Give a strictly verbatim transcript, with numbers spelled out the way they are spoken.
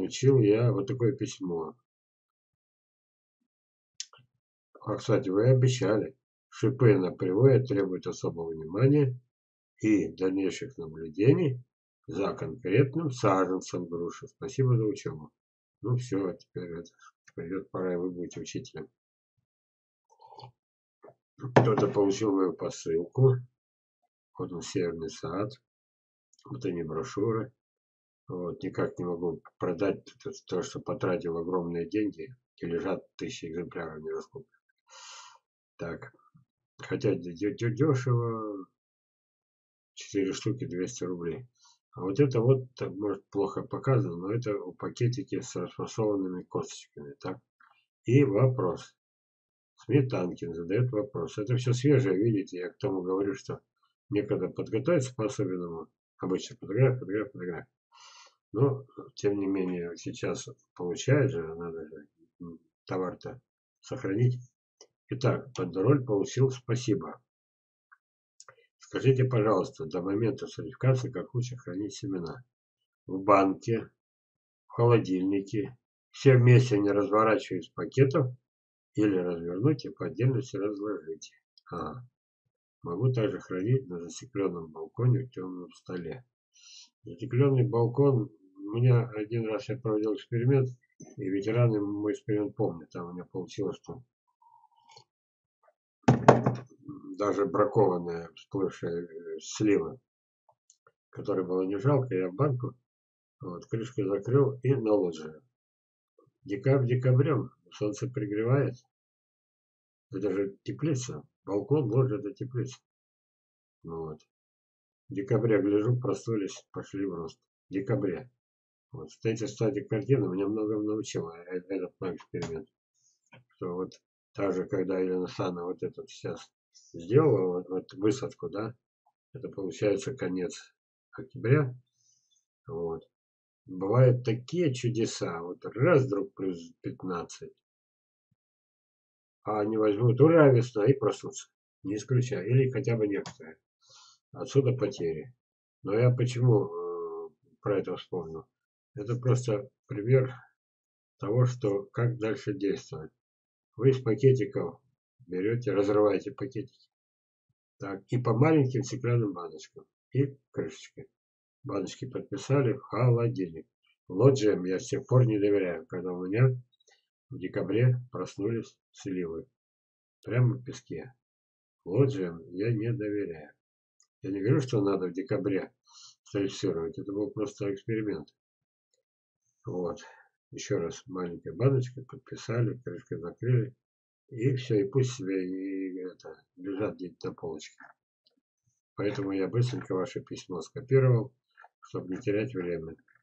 получил я вот такое письмо. А, кстати, вы обещали. Шипы на привое требуют особого внимания и дальнейших наблюдений за конкретным саженцем груши. Спасибо за учебу. Ну все, теперь это, придет пора, и вы будете учителем. Кто-то получил мою посылку. Вот он, Северный сад. Вот они брошюры. Вот, никак не могу продать то, что потратил огромные деньги. И лежат тысячи экземпляров нераскупленных. Так. Хотя дешево. четыре штуки двести рублей. А вот это вот, может, плохо показано, но это пакетики с расфасованными косточками. Так? И вопрос. Сметанкин задает вопрос. Это все свежее, видите, я к тому говорю, что некогда подготовиться по-особенному. Обычно фотография, фотография, фотография. Но, тем не менее, сейчас получает же, надо же товар-то сохранить. Итак, Бандероль получил спасибо. Скажите, пожалуйста, до момента сертификации как лучше хранить семена? В банке, в холодильнике. Все вместе не разворачивая из пакетов или развернуть и по отдельности разложить. А, могу также хранить на застекленном балконе в темном столе. Застекленный балкон, у меня один раз я проводил эксперимент, и ветераны мой эксперимент помнят. Там у меня получилось, что даже бракованная всплывшая слива, которой было не жалко, я в банку вот, крышкой закрыл и на лоджию. Декабрь декабрем, солнце пригревает. Это же теплица. Балкон, лоджия, это теплица. Ну вот. В декабре гляжу, проснулись, пошли в рост. В декабре. Вот. Эти, кстати, картины меня многому научила, этот мой эксперимент. Что вот так же, когда Елена Санна вот этот сейчас сделала, вот, вот высадку, да, это получается конец октября. Вот. Бывают такие чудеса. Вот раз вдруг плюс пятнадцать. А они возьмут ура, весна и проснутся. Не исключаю. Или хотя бы некоторые. Отсюда потери. Но я почему э, про это вспомнил? Это просто пример того, что как дальше действовать. Вы из пакетиков берете, разрываете пакетики. Так, и по маленьким стеклянным баночкам. И крышечкой. Баночки подписали в холодильник. Лоджиям я с тех пор не доверяю, когда у меня в декабре проснулись сливы. Прямо в песке. Лоджиям я не доверяю. Я не говорю, что надо в декабре сертифицировать. Это был просто эксперимент. Вот. Еще раз, маленькая баночка, подписали, крышкой закрыли. И все, и пусть себе и это, лежат где-то на полочке. Поэтому я быстренько ваше письмо скопировал, чтобы не терять время.